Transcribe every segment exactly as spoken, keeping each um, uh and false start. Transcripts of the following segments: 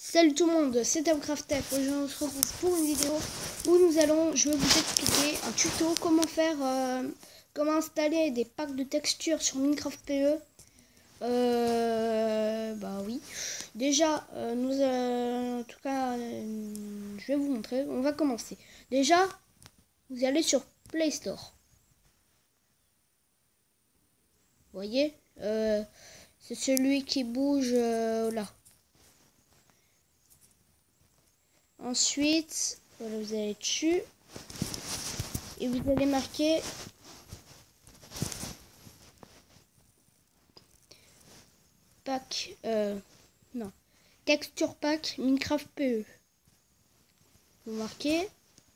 Salut tout le monde, c'est Timecraftef. Aujourd'hui on se retrouve pour une vidéo où nous allons, je vais vous expliquer un tuto comment faire, euh, comment installer des packs de textures sur Minecraft P E. Euh, bah oui. Déjà, euh, nous, euh, en tout cas, euh, je vais vous montrer. On va commencer. Déjà, vous allez sur Play Store. Vous voyez, euh, c'est celui qui bouge euh, là. Ensuite, voilà, vous allez dessus et vous allez marquer pack, euh, non, texture pack Minecraft P E. Vous marquez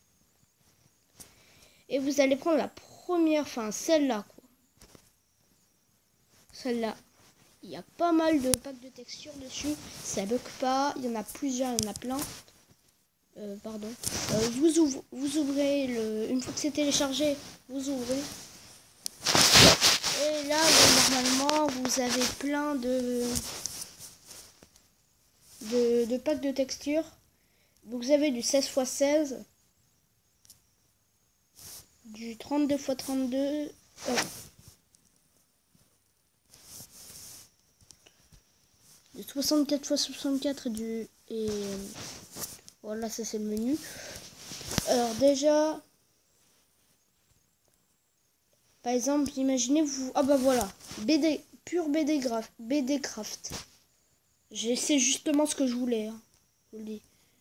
et vous allez prendre la première, enfin celle-là, quoi. Celle-là, il y a pas mal de packs de texture dessus, ça bug pas, il y en a plusieurs, il y en a plein. Euh, pardon. Euh, vous, ouvrez, vous ouvrez le, une fois que c'est téléchargé, vous ouvrez. Et là, bon, normalement, vous avez plein de, de, de packs de texture. Donc, vous avez du seize fois seize, du trente-deux fois trente-deux, euh, du soixante-quatre fois soixante-quatre, du et voilà, ça c'est le menu. Alors déjà, par exemple, imaginez vous, ah bah voilà, B D, pur B D Craft, B D Craft. C'est justement ce que je voulais, hein, je vous le dis.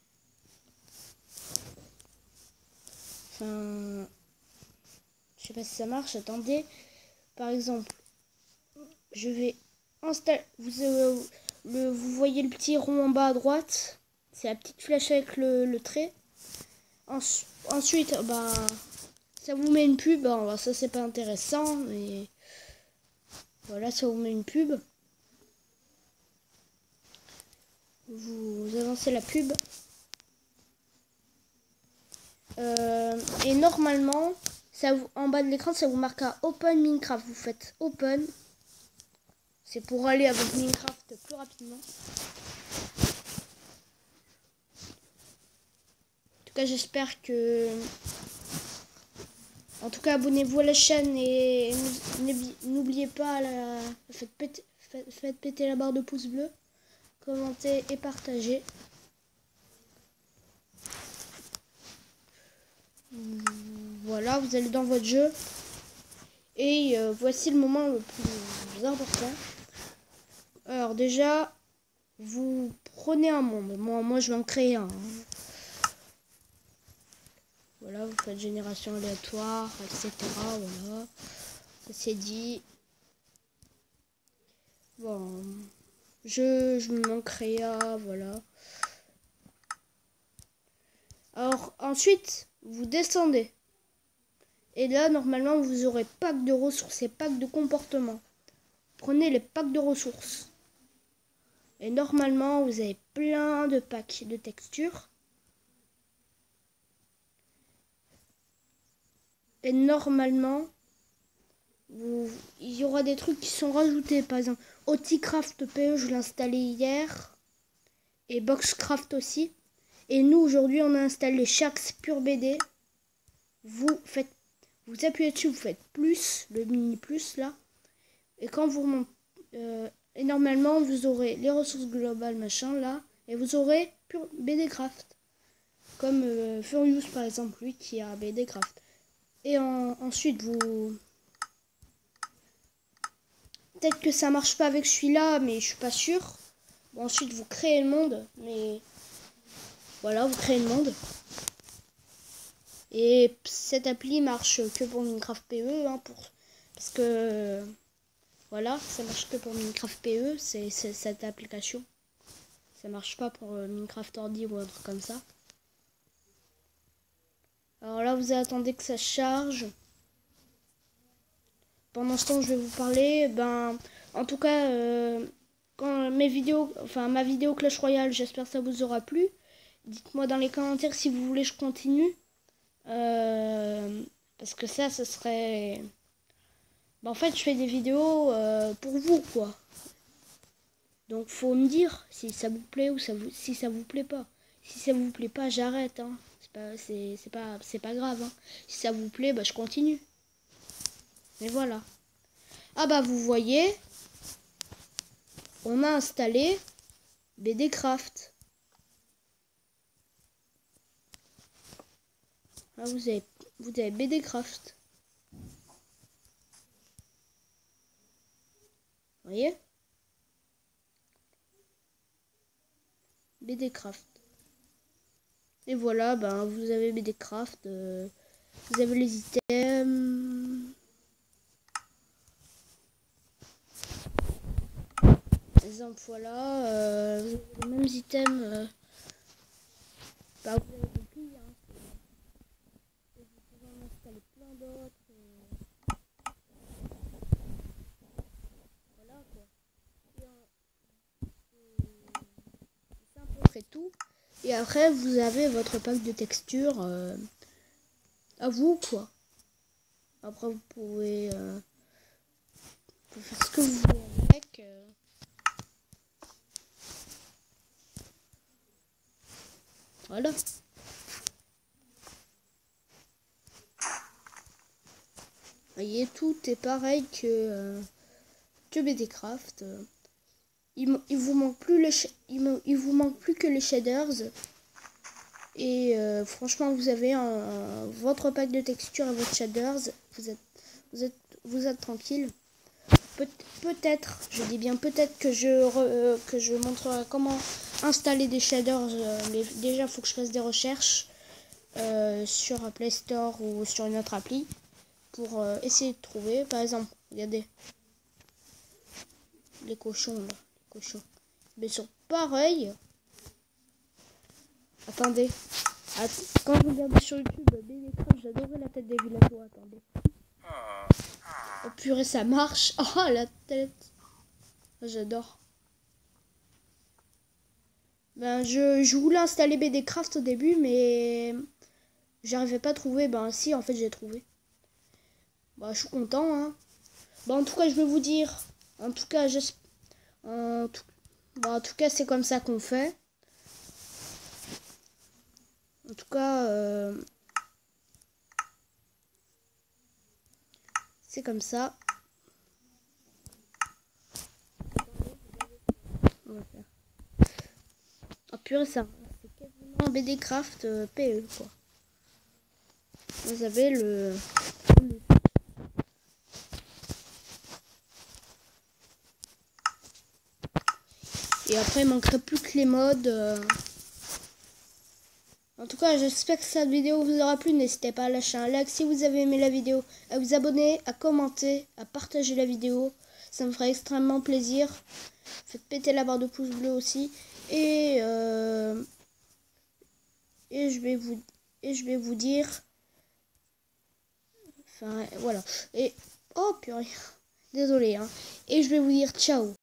Enfin, je sais pas si ça marche. Attendez, par exemple, je vais installer. Vous, euh, le, vous voyez le petit rond en bas à droite, c'est la petite flèche avec le, le trait. En, ensuite, bah, ça vous met une pub. Bah, ça c'est pas intéressant, mais voilà, ça vous met une pub. Vous avancez la pub. Euh, et normalement, ça vous, en bas de l'écran, ça vous marque à Open Minecraft. Vous faites Open. C'est pour aller avec Minecraft plus rapidement. En tout cas, j'espère que... En tout cas, abonnez-vous à la chaîne et n'oubliez pas, la... faites, péter... faites péter la barre de pouce bleu. Commentez et partagez. Voilà, vous allez dans votre jeu. Et euh, voici le moment le plus important. Alors déjà, vous prenez un monde. Moi, moi je vais en créer un. Voilà, vous faites génération aléatoire, et cetera. Voilà, ça c'est dit. Bon, je, je m'en crée un, voilà. Alors ensuite, vous descendez. Et là, normalement, vous aurez pack de ressources et pack de comportement. Prenez les packs de ressources. Et normalement, vous avez plein de packs de textures. Et normalement, vous, il y aura des trucs qui sont rajoutés. Par exemple, Oticraft P E, je l'ai installé hier. Et Boxcraft aussi. Et nous, aujourd'hui, on a installé Shax Pure B D. Vous faites, vous appuyez dessus, vous faites plus, le mini plus là. Et quand vous remontez, euh, et normalement, vous aurez les ressources globales, machin là. Et vous aurez Pure B D Craft. Comme euh, Furious par exemple, lui qui a B D Craft. Et en, ensuite, vous... Peut-être que ça marche pas avec celui-là, mais je suis pas sûre. Bon, ensuite, vous créez le monde, mais... Voilà, vous créez le monde. Et cette appli marche que pour Minecraft P E, hein, pour... parce que... Voilà, ça marche que pour Minecraft P E, c'est cette application. Ça marche pas pour euh, Minecraft Ordi ou autre comme ça. Alors là, vous attendez que ça charge. Pendant ce temps, je vais vous parler. Ben, en tout cas, euh, quand mes vidéos, enfin ma vidéo Clash Royale, j'espère que ça vous aura plu. Dites-moi dans les commentaires si vous voulez que je continue. Euh, parce que ça, ce serait... Ben, en fait, je fais des vidéos euh, pour vous, quoi. Donc faut me dire si ça vous plaît ou ça vous, si ça vous plaît pas. Si ça vous plaît pas, j'arrête. Hein. C'est pas, c'est, c'est pas, c'est pas grave. Hein. Si ça vous plaît, bah je continue. Mais voilà. Ah bah vous voyez, on a installé B D Craft. Ah, vous avez, vous avez B D Craft. Vous voyez? B D Craft. Et voilà, ben vous avez B D Craft. Euh, vous avez les items. Par exemple, voilà. Euh, vous avez les mêmes items. Euh, bah, vous avez compris. Hein, et vous pouvez en installer plein d'autres. Euh, voilà quoi. C'est à peu près tout. Et après, vous avez votre pack de textures euh, à vous, quoi. Après, vous pouvez, euh, vous pouvez faire ce que vous voulez avec. Euh. Voilà. Vous voyez, tout est pareil que, euh, que B D Craft. Il, il vous manque plus les il, il vous manque plus que les shaders. Et euh, franchement, vous avez un, un, votre pack de textures et votre shaders. Vous êtes, vous êtes, vous êtes tranquille. Peut, peut-être, je dis bien peut-être que je re, euh, que je montrerai comment installer des shaders. Euh, mais déjà, il faut que je fasse des recherches euh, sur Play Store ou sur une autre appli pour euh, essayer de trouver. Par exemple, regardez les cochons là, les cochons. Mais sont pareils. Attendez. Att Quand je regardais sur YouTube, B D Craft, j'adorais la tête des villageois. Attendez. Oh purée, ça marche. Oh, la tête. J'adore. Ben, je, je voulais installer B D Craft au début, mais j'arrivais pas à trouver. Ben, si, en fait, j'ai trouvé. Ben, je suis content, hein. Ben, en tout cas, je vais vous dire. En tout cas, j'espère. En tout, ben, en tout cas, c'est comme ça qu'on fait. En tout cas, euh, c'est comme ça. On va faire. Oh purée, ça. C'est quasiment B D Craft euh, P E, quoi. Vous avez le... Et après, il manquerait plus que les modes. Euh... En tout cas, j'espère que cette vidéo vous aura plu. N'hésitez pas à lâcher un like si vous avez aimé la vidéo, à vous abonner, à commenter, à partager la vidéo. Ça me ferait extrêmement plaisir. Faites péter la barre de pouce bleu aussi. Et, euh... et, je, vais vous... et je vais vous dire... Enfin, voilà. Et... Oh, purée. Désolé, hein. Et je vais vous dire ciao.